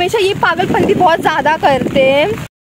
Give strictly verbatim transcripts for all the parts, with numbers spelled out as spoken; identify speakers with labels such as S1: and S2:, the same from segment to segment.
S1: हमेशा ये पागलपंती बहुत ज्यादा करते हैं।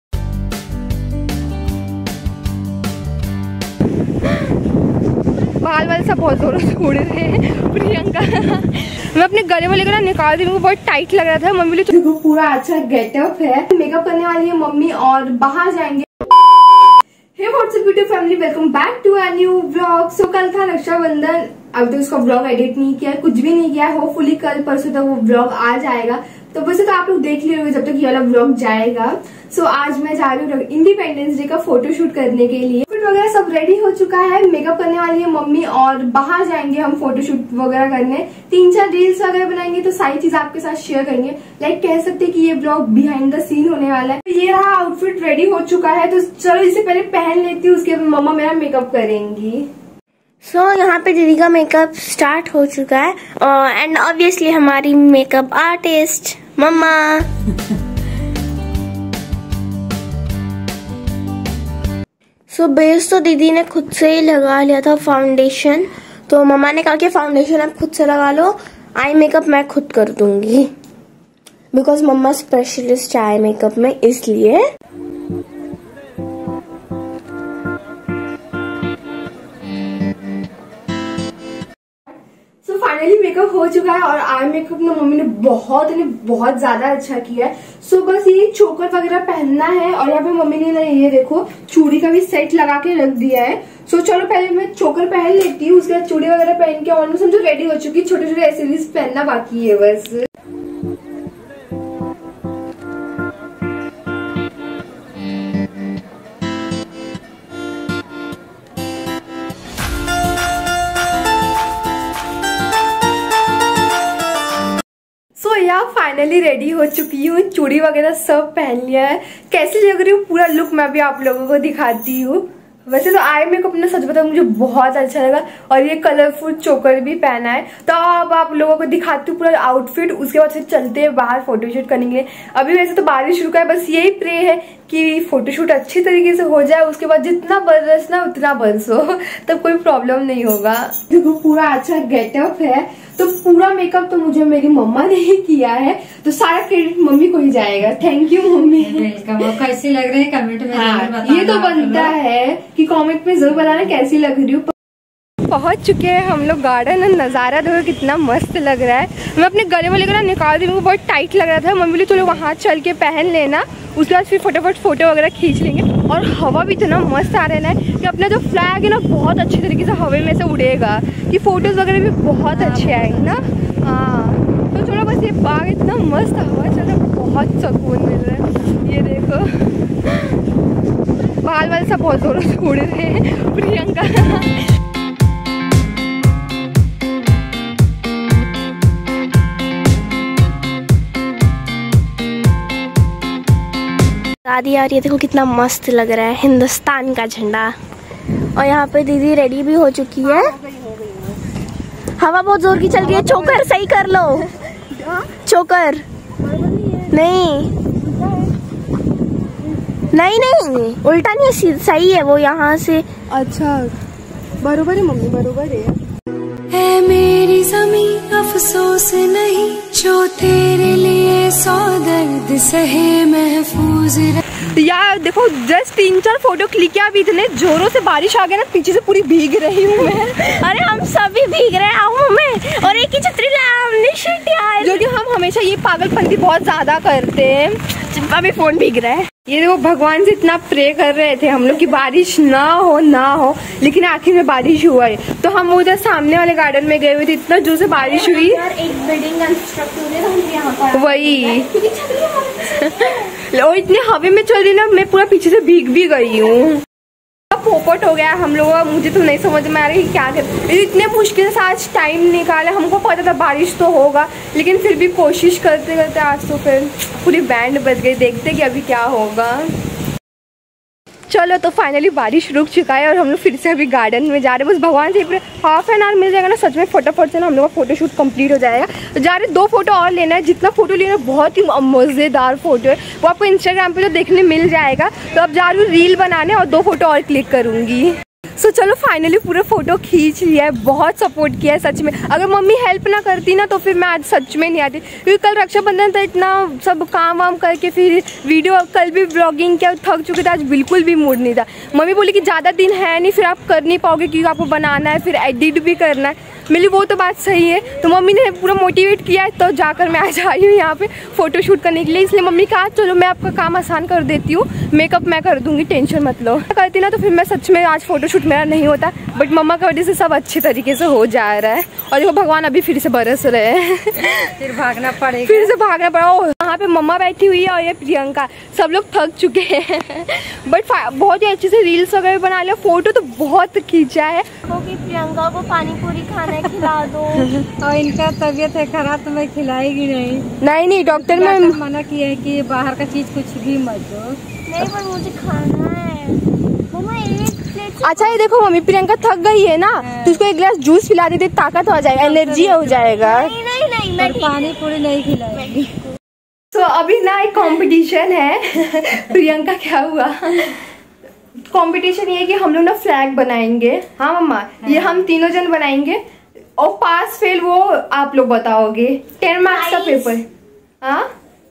S1: बाल वाल सब बहुत जोरों से उड़ रहे हैं। प्रियंका मैं अपने गले वाले का ना निकाल दी, बहुत टाइट लग रहा था। मम्मी बोली देखो पूरा अच्छा गेटअप है। मेकअप करने वाली है मम्मी और बाहर जाएंगे। Hey WhatsApp YouTube family, welcome back to a new vlog. So कल था रक्षाबंधन, अभी तो उसका व्लॉग एडिट नहीं किया, कुछ भी नहीं किया। होपफुली कल परसों तक वो व्लॉग आ जाएगा, तो वैसे तो आप लोग देख लिए होंगे जब तक ये वाला व्लॉग जाएगा। सो so, आज मैं जा रही हूँ इंडिपेंडेंस डे का फोटोशूट करने के लिए। फोटो वगैरह सब रेडी हो चुका है। मेकअप करने वाली है मम्मी और बाहर जाएंगे हम फोटोशूट वगैरह करने। तीन चार रील्स वगैरह बनाएंगे, तो सारी चीज आपके साथ शेयर करेंगे। लाइक कह सकते हैं कि ये ब्लॉग बिहाइंड द सीन होने वाला है। तो ये रहा आउटफिट रेडी हो चुका है, तो चलो इसे पहले पहन लेती हूँ, उसके बाद मम्मा मेरा मेकअप करेंगी।
S2: सो so, यहाँ पे दीदी का मेकअप स्टार्ट हो चुका है एंड uh, ऑब्वियसली हमारी मेकअप आर्टिस्ट मम्मा। सो so, बेस तो दीदी ने खुद से ही लगा लिया था फाउंडेशन, तो मम्मा ने कहा कि फाउंडेशन आप खुद से लगा लो, आई मेकअप मैं खुद कर दूंगी बिकॉज मम्मा स्पेशलिस्ट है आई मेकअप में, इसलिए।
S1: फाइनली मेकअप हो चुका है और आई मेकअप ना मम्मी ने बहुत ने बहुत ज्यादा अच्छा किया है। सो बस ये चोकर वगैरह पहनना है और यहाँ पे मम्मी ने ना ये देखो चूड़ी का भी सेट लगा के रख दिया है। सो चलो पहले मैं चोकर पहन लेती हूँ, उसके बाद चूड़ी वगैरह पहन के ऑलमोस्ट समझो रेडी हो चुकी है। छोटे छोटे एक्सेसरीज पहनना बाकी है बस। सो यार फाइनली रेडी हो चुकी हूँ, चूड़ी वगैरह सब पहन लिया है। कैसी लग रही हूँ पूरा लुक मैं भी आप लोगों को दिखाती हूँ। वैसे तो आई मेकअप ना सच बताऊं मुझे बहुत अच्छा लगा और ये कलरफुल चोकर भी पहना है। तो अब आप लोगों को दिखाती हूँ पूरा आउटफिट, उसके बाद से चलते हैं बाहर फोटोशूट करने के लिए। अभी वैसे तो बारिश रुका है, बस यही प्रे है कि फोटोशूट अच्छी तरीके से हो जाए, उसके बाद जितना बरसना उतना बरसो, तब कोई प्रॉब्लम नहीं होगा। देखो पूरा अच्छा गेटअप है, तो पूरा मेकअप तो मुझे मेरी मम्मा ने ही किया है, तो सारा क्रेडिट मम्मी को ही जाएगा। Thank you mummy.
S3: कैसी लग रही है कमेंट में
S1: हाँ, बताना। ये तो बनता है कि कमेंट में जरूर बताना कैसी लग रही हूँ। पहुंच चुके हैं हम लोग गार्डन, और नज़ारा देखो कितना मस्त लग रहा है। मैं अपने गले वाले का ना निकाल दी, मुझे बहुत टाइट लग रहा था। मम्मी बोली चलो वहाँ चल के पहन लेना, उसके बाद फिर फटाफट फोटो वगैरह खींच लेंगे। और हवा भी इतना मस्त आ रहा है कि अपना जो फ्लैग है ना बहुत अच्छी तरीके से हवा में से उड़ेगा, कि फोटोज वगैरह भी बहुत अच्छे आएंगे ना। हाँ तो चलो बस ये बाग इतना मस्त हवा चल रहा है, बहुत सुकून मिल रहा है। ये देखो बाल वाल सब बहुत जोरों से उड़ रहे हैं। प्रियंका
S2: दादी आ रही है, देखो कितना मस्त लग रहा है हिंदुस्तान का झंडा। और यहाँ पे दीदी रेडी भी हो चुकी है। हवा बहुत जोर की चल रही है, चोकर सही कर लो। चोकर नहीं नहीं नहीं उल्टा नहीं, सही है वो यहाँ से।
S1: अच्छा बरोबर है मम्मी, बरोबर है।
S4: है मेरी ज़मीं अफसोस नहीं, जो तेरे लिए सौ दर्द सहे महफूज।
S1: यार देखो जस्ट तीन चार फोटो क्लिक किया, अभी इतने जोरों से बारिश आ गया ना, पीछे से पूरी भीग रही हूँ मैं।
S2: अरे हम सभी भीग रहे हैं में, और एक ही छतरी लाया हमने, शिट यार।
S1: जो कि हम हमेशा ये पागलपंती बहुत ज्यादा करते हैं।
S2: अभी फोन भीग रहा है।
S1: ये देखो भगवान से इतना प्रे कर रहे थे हम लोग कि बारिश ना हो ना हो, लेकिन आखिर में बारिश हुआ है। तो हम उधर सामने वाले गार्डन में गए हुए थे, इतना जोर से बारिश हुई।
S2: यार एक बिल्डिंग कंस्ट्रक्ट हो रही है, हम यहाँ पर
S1: वही और इतने हवा में चल रही ना, मैं पूरा पीछे से भीग भी गई हूँ। पोपट हो गया हम लोग, मुझे तो नहीं समझ में आ रही क्या करें। इतने मुश्किल से आज टाइम निकाले, हमको पता था बारिश तो होगा, लेकिन फिर भी कोशिश करते करते आज तो फिर पूरी बैंड बज गई। देखते कि अभी क्या होगा। चलो तो फाइनली बारिश रुक चुका है और हम लोग फिर से अभी गार्डन में जा रहे हैं। बस भगवान से हाफ एन आवर मिल जाएगा ना, सच में फटाफट से ना हम लोग का फोटो शूट कंप्लीट हो जाएगा। तो जा रहे दो फोटो और लेना है, जितना फोटो लेना है बहुत ही मज़ेदार फोटो है, वो आपको इंस्टाग्राम पे तो देखने मिल जाएगा। तो अब जा रही हूँ रील बनाने और दो फोटो और क्लिक करूँगी। सो so, चलो फाइनली पूरा फोटो खींच लिया है। बहुत सपोर्ट किया है सच में। अगर मम्मी हेल्प ना करती ना तो फिर मैं आज सच में नहीं आती, क्योंकि कल रक्षाबंधन था, इतना सब काम वाम करके फिर वीडियो, कल भी ब्लॉगिंग किया, थक चुके थे, आज बिल्कुल भी मूड नहीं था। मम्मी बोली कि ज़्यादा दिन है नहीं, फिर आप कर नहीं पाओगे क्योंकि आपको बनाना है, फिर एडिट भी करना है। मेरी वो तो बात सही है, तो मम्मी ने पूरा मोटिवेट किया है, तो जाकर मैं आज आई हूँ यहाँ पे फोटो शूट करने के लिए। इसलिए मम्मी कहा चलो मैं आपका काम आसान कर देती हूँ, मेकअप मैं कर दूंगी, टेंशन मत लो। करती ना तो फिर मैं सच में आज फोटो शूट मेरा नहीं होता, बट मम्मा की वजह से सब अच्छे तरीके से हो जा रहा है। और देखो भगवान अभी फिर से बरस रहे हैं।
S3: फिर भागना पड़ेगा,
S1: फिर से भागना पड़ा। वहाँ पे मम्मा बैठी हुई है और ये प्रियंका, सब लोग थक चुके हैं, बट बहुत ही अच्छे से रील्स वगैरह बना लिया, फोटो तो बहुत खींचा है।
S2: क्योंकि प्रियंका को पानी पूरी खाना है, खिला दो।
S3: और इनका तबीयत है खराब तो मैं खिलाएगी नहीं।
S1: नहीं नहीं, डॉक्टर ने
S3: मना किया है कि बाहर का चीज कुछ भी मत दो।
S2: नहीं पर मुझे खाना है मम्मा, एक प्लेट।
S1: अच्छा ये देखो मम्मी, प्रियंका थक गई है ना, तो उसको एक गिलास जूस पिला देते, ताकत हो जाएगा, एनर्जी हो जाएगा।
S2: नहीं नहीं नहीं, मैं
S3: पानी पूरी नहीं खिलाएगी।
S1: तो so, अभी ना एक कंपटीशन है। प्रियंका क्या हुआ, कंपटीशन ये है कि हम लोग ना फ्लैग बनाएंगे। हाँ मम्मा, ये हम तीनों जन बनाएंगे और पास फेल वो आप लोग बताओगे। टेन मार्क्स का पेपर। हाँ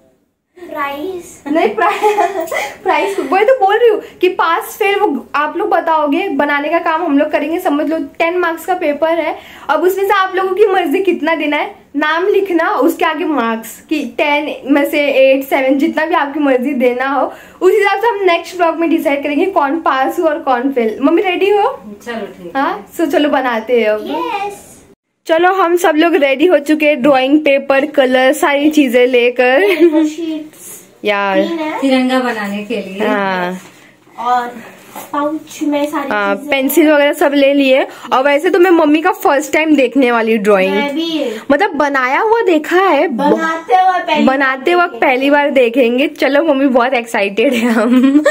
S2: प्राइस
S1: नहीं, प्राइस प्राइस वही तो बोल रही हूँ कि पास फेल वो आप लोग बताओगे, बनाने का काम हम लोग करेंगे। समझ लो टेन मार्क्स का पेपर है, अब उसमें से आप लोगों की मर्जी कितना देना है, नाम लिखना, उसके आगे मार्क्स कि टेन में से एट सेवन जितना भी आपकी मर्जी देना हो, उस हिसाब से हम नेक्स्ट ब्लॉग में डिसाइड करेंगे कौन पास हो और कौन फेल। मम्मी रेडी हो?
S3: चलो ठीक।
S1: हाँ सो चलो बनाते हैं।
S2: यस
S1: चलो हम सब लोग रेडी हो चुके हैं, ड्राइंग पेपर, कलर, सारी चीजें लेकर यार
S3: तिरंगा बनाने के लिए।
S1: हाँ
S2: और पाउच में सारी
S1: हाँ पेंसिल वगैरह सब ले लिए। और वैसे तो मैं मम्मी का फर्स्ट टाइम देखने वाली ड्राइंग, मतलब बनाया हुआ देखा है,
S2: बनाते हुए
S1: बनाते वक्त पहली बार देखेंगे। चलो मम्मी बहुत एक्साइटेड है हम।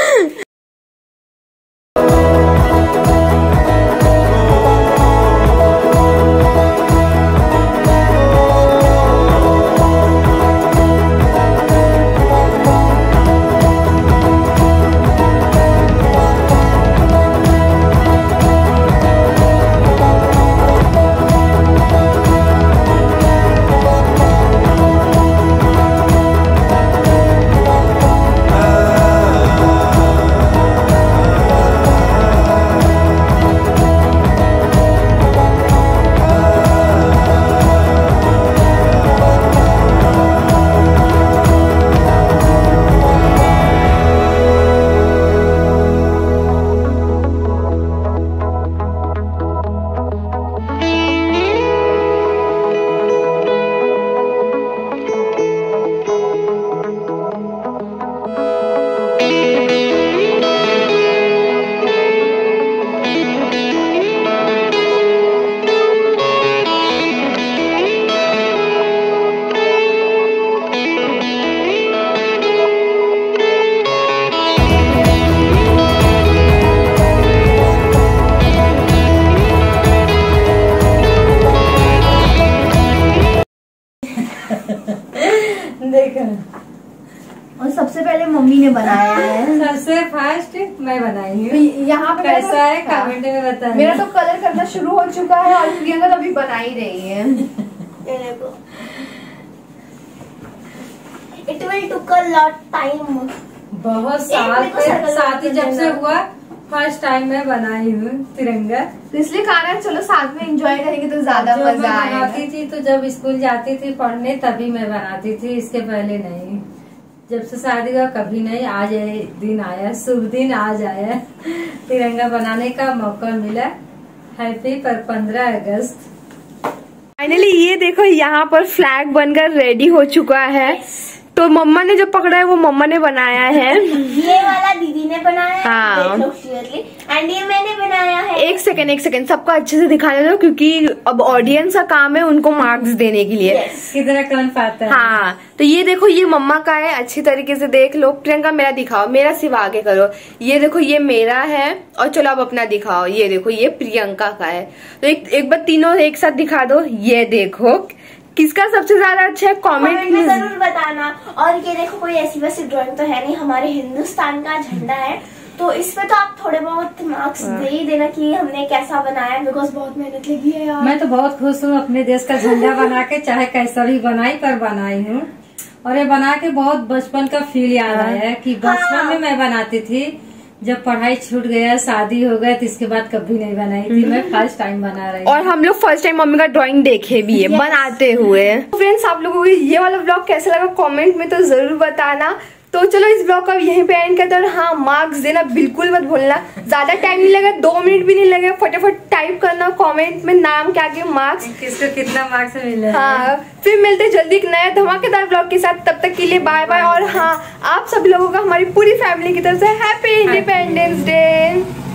S3: देखो
S2: और सबसे पहले मम्मी ने बनाया है।
S3: सबसे फर्स्ट मैं बनाई हूँ।
S1: यहाँ पे
S3: कैसा है कमेंट में बताना।
S1: मेरा तो कलर करना शुरू हो चुका है और प्रियंका तो अभी बना ही रही है।
S2: It will took a lot time.
S3: बहुत साल साथ ही जब से हुआ फर्स्ट टाइम मैं बनाई हूँ तिरंगा,
S1: तो इसलिए कारण चलो साथ में एंजॉय करेंगे तो ज्यादा
S3: जब
S1: मजा
S3: मैं
S1: आएगा।
S3: बनाती थी तो जब स्कूल जाती थी पढ़ने तभी मैं बनाती थी, इसके पहले नहीं। जब से शादी का कभी नहीं। आज ये दिन आया, शुभ दिन आज आया, तिरंगा बनाने का मौका मिला। हैप्पी पर पंद्रह अगस्त।
S1: फाइनली ये देखो यहाँ पर फ्लैग बनकर रेडी हो चुका है। तो मम्मा ने जो पकड़ा है वो मम्मा ने बनाया है।
S2: ये वाला दीदी ने बनाया है।
S1: हाँ।
S2: एंड ये मैंने बनाया है।
S1: एक सेकंड एक सेकंड सबको अच्छे से दिखाने दो, क्योंकि अब ऑडियंस का काम है उनको मार्क्स देने के लिए।
S2: yes.
S3: कितना कौन पाता है।
S1: हाँ तो ये देखो ये मम्मा का है, अच्छी तरीके से देख लो। प्रियंका मेरा दिखाओ, मेरा सिर्फ आगे करो। ये देखो ये मेरा है, और चलो अब अपना दिखाओ। ये देखो ये प्रियंका का है। तो एक, एक बार तीनों एक साथ दिखा दो। ये देखो किसका सबसे ज्यादा अच्छा है, कमेंट में
S2: जरूर बताना। और ये देखो कोई ऐसी वैसी ड्राइंग तो है नहीं, हमारे हिंदुस्तान का झंडा है। तो इसमें तो आप थोड़े बहुत मार्क्स दे ही देना कि हमने कैसा बनाया, बिकॉज बहुत मेहनत लगी है यार।
S3: मैं तो बहुत खुश हूँ अपने देश का झंडा बना के, चाहे कैसा भी बनाई पर बनाई हूँ। और ये बना के बहुत बचपन का फील याद आया है कि बचपन
S2: हाँ।
S3: में मैं बनाती थी, जब पढ़ाई छूट गया, शादी हो गया, तो इसके बाद कभी नहीं बनाई थी। मैं फर्स्ट टाइम बना रही
S1: और हम लोग फर्स्ट टाइम मम्मी का ड्राइंग देखे भी है yes. बनाते हुए। फ्रेंड्स, आप लोगों को ये वाला ब्लॉग कैसा लगा कमेंट में तो जरूर बताना। तो चलो इस ब्लॉग का यहीं पे एंड करते हैं। और हाँ, मार्क्स देना बिल्कुल मत भूलना, ज्यादा टाइम नहीं लगा, दो मिनट भी नहीं लगे, फटाफट टाइप करना कमेंट में नाम क्या के मार्क्स,
S3: किसको कितना मार्क्स मिले।
S1: हाँ, फिर मिलते जल्दी एक नया धमाकेदार ब्लॉग के साथ। तब तक के लिए बाय बाय। और हाँ, आप सब लोगों का हमारी पूरी फैमिली की तरफ से हैप्पी इंडिपेंडेंस डे।